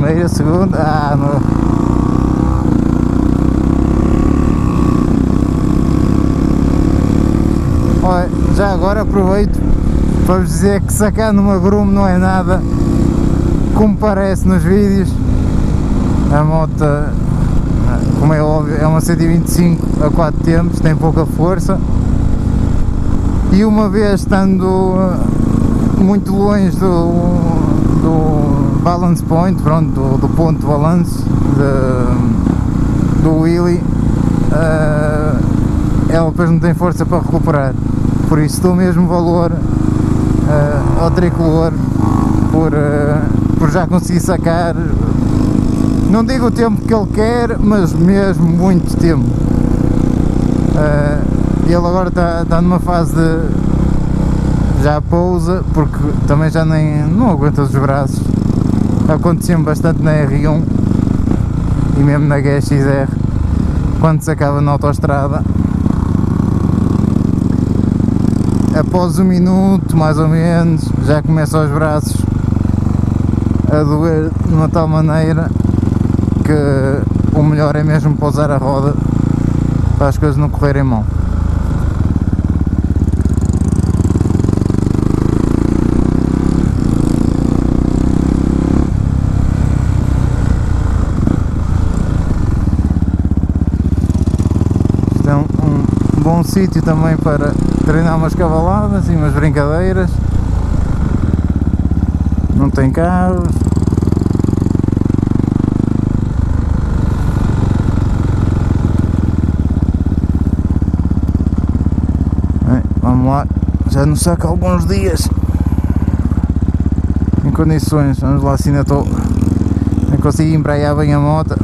primeira, segunda, não. Olha, já agora aproveito para vos dizer que sacar numa Grumo não é nada como parece nos vídeos. A moto, como é óbvio, é uma 125 a 4 tempos, tem pouca força, e uma vez estando muito longe do balance point, pronto, do ponto de balance do wheelie, ela depois não tem força para recuperar. Por isso dou o mesmo valor ao tricolor por já conseguir sacar, não digo o tempo que ele quer, mas mesmo muito tempo. Ele agora está numa fase de já pousa, porque também já não aguenta os braços. Acontecia-me bastante na R1 e mesmo na GXR quando se acaba na autoestrada. Após 1 minuto mais ou menos já começam os braços a doer de uma tal maneira que o melhor é mesmo pousar a roda para as coisas não correrem mal. Isto é um bom sítio também para treinar umas cavaladas e umas brincadeiras. Não tem carros. Bem, vamos lá, já nos saca alguns dias em condições. Vamos lá, se ainda estou, não consigo embraer bem a moto.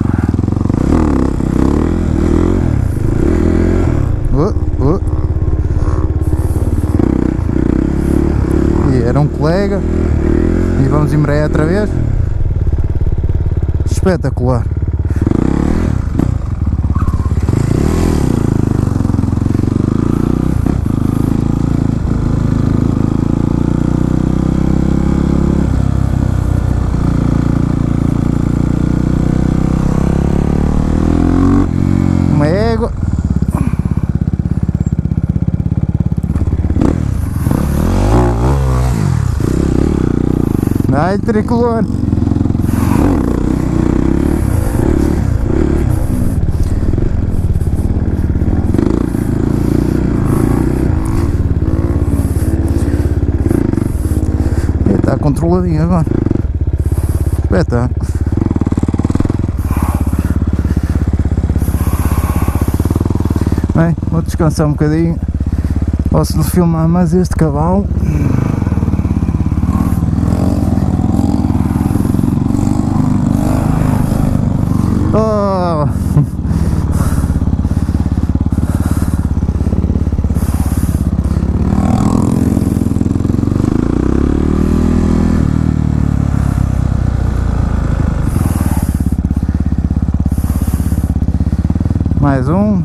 Era um colega e vamos embrear outra vez. Espetacular. Uma égua. Ai, tricolor! Está controladinho agora. Espetáculo. Bem, vou descansar um bocadinho. Posso filmar mais este cavalo. Oh. Mais um.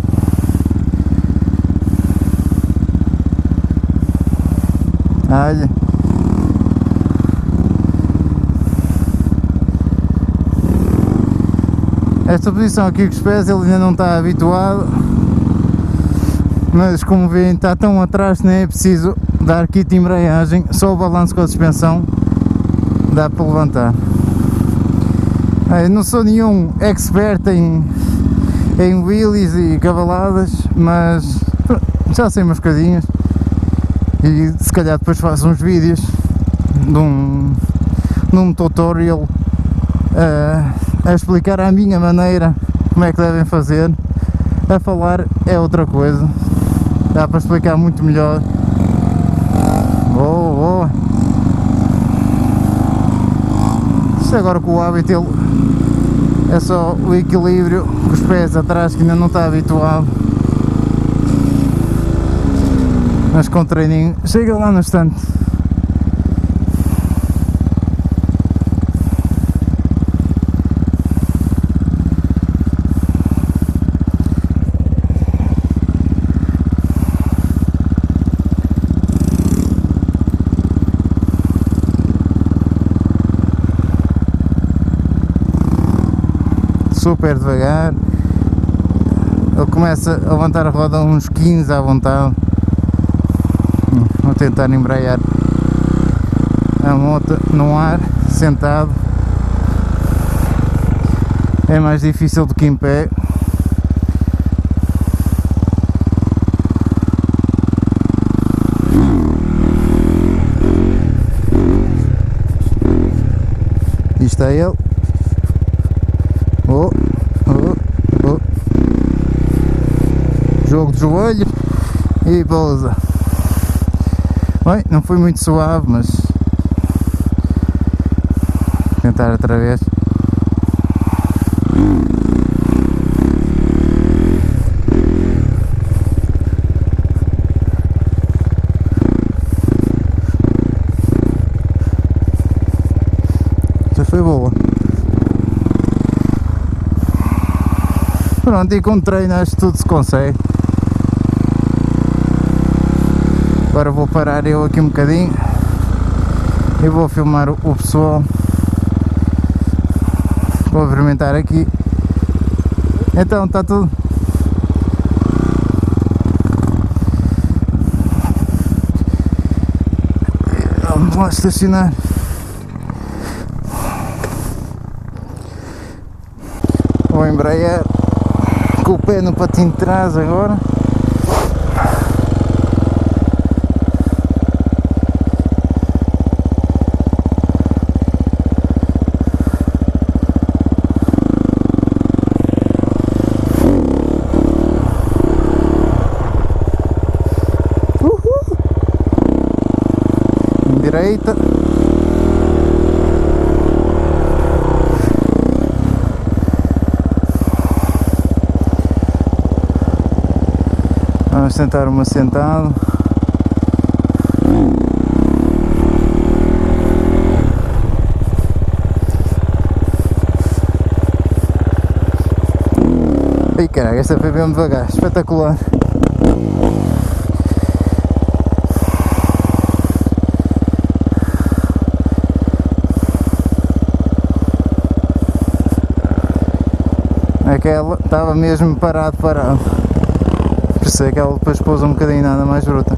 Olha. Esta posição aqui com os pés ele ainda não está habituado, mas como veem está tão atrás que nem é preciso dar kit de embreagem, só o balanço com a suspensão dá para levantar. Eu não sou nenhum expert em wheelies e cavaladas, mas já sei umas coisinhas e se calhar depois faço uns vídeos num tutorial a explicar à minha maneira como é que devem fazer. A falar é outra coisa, dá para explicar muito melhor. Isto agora com o hábito ele é só o equilíbrio com os pés atrás que ainda não está habituado, mas com treininho chega lá no instante. super devagar. Ele começa a levantar a roda uns 15 à vontade. Vou tentar embrear a moto no ar, sentado. É mais difícil do que em pé. Aqui está ele. Jogo de joelho e pousa. Bem, não foi muito suave, mas vou tentar outra vez. Já foi boa. Pronto, e com treino acho que tudo se consegue. Agora vou parar eu aqui um bocadinho e vou filmar o pessoal. Vou experimentar aqui. Então está tudo. Vamos lá estacionar. Vou embrear com o pé no patinho de trás agora. Direita. Vamos tentar uma sentada. Ai caralho, esta foi bem devagar, espetacular. Aquela estava mesmo parado. Por isso é que ela depois pousa um bocadinho nada mais bruta.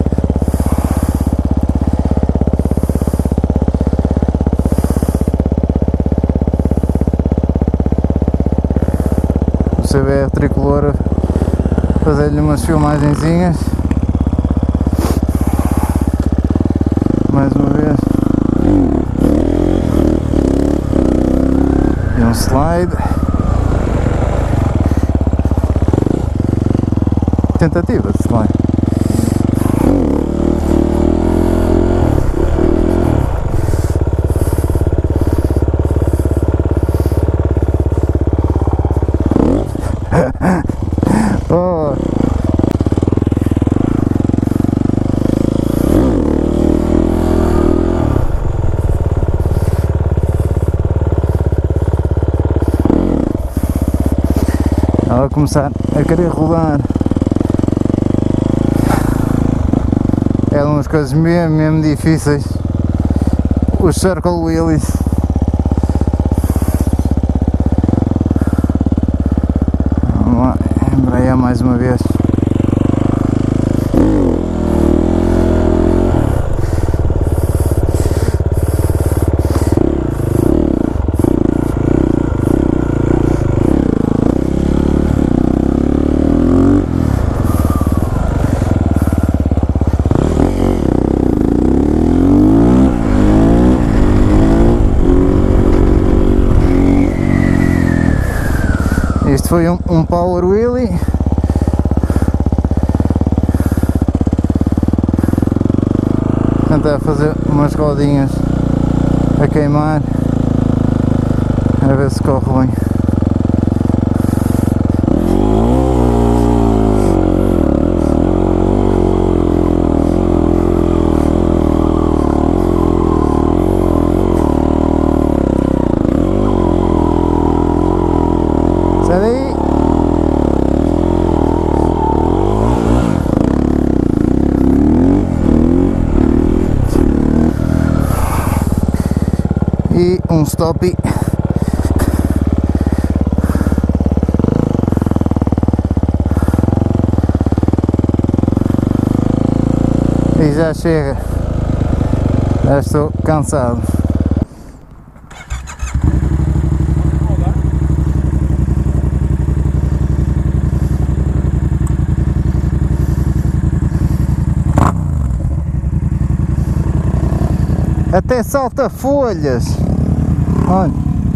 O CBR tricolor a fazer-lhe umas filmagenzinhas. Mais uma vez. E um slide. Tentativa de slide. Oh. Ela vai começar a querer rodar. É uma das coisas mesmo difíceis, os circle wheelies. Vamos lá, embrear mais uma vez. Este foi um power wheelie. Tentar fazer umas rodinhas a queimar, a ver se corre bem. Sai daí! E um stop. E já chega. Já estou cansado. Até salta folhas. Olha.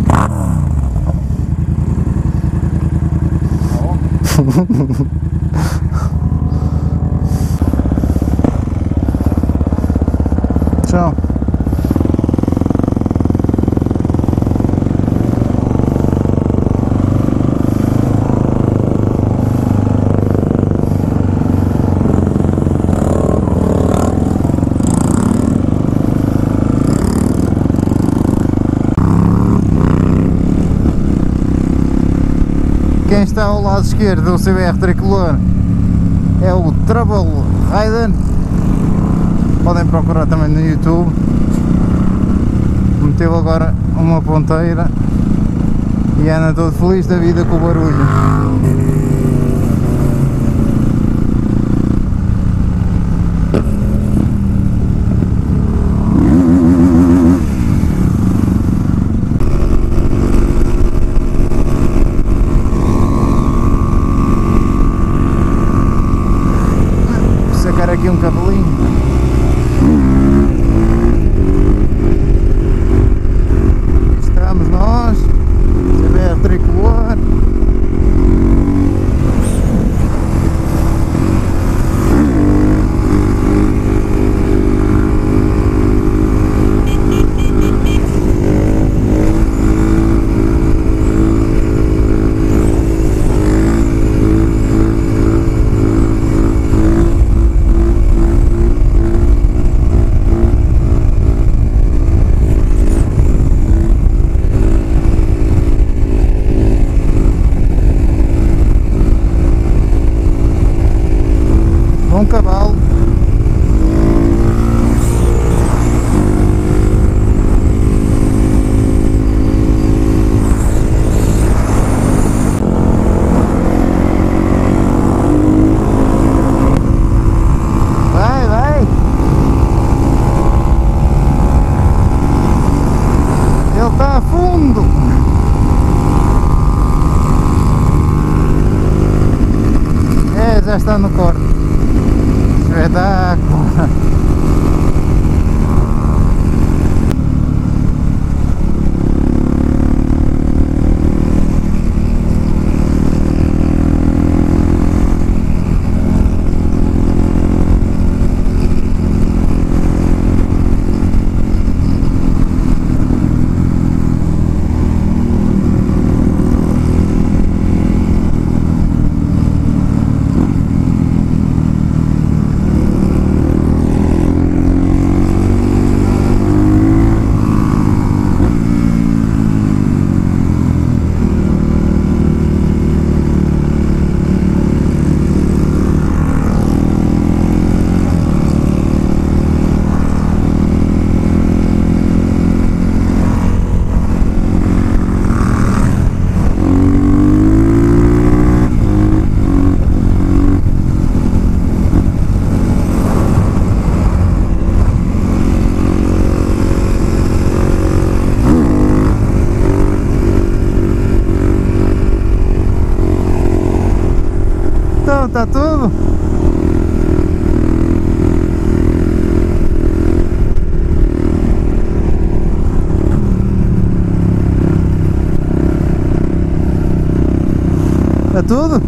Tchau. Quem está ao lado esquerdo do CBR tricolor é o Trouble Rider. Podem procurar também no YouTube. Meteu agora uma ponteira e anda todo feliz da vida com o barulho. Sacar aqui um cabelinho. Estamos nós, CBR tricolor. Bom cavalo. Vai, vai. Ele está a fundo. É, já está no corte. Espetáculo! Então, tá tudo? Tá tudo?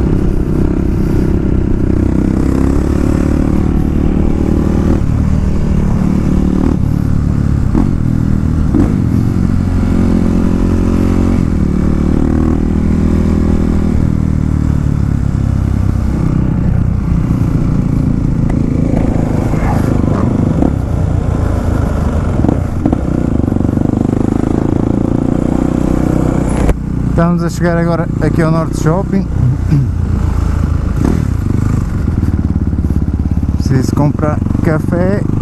Estamos a chegar agora aqui ao Norte Shopping. Preciso comprar café.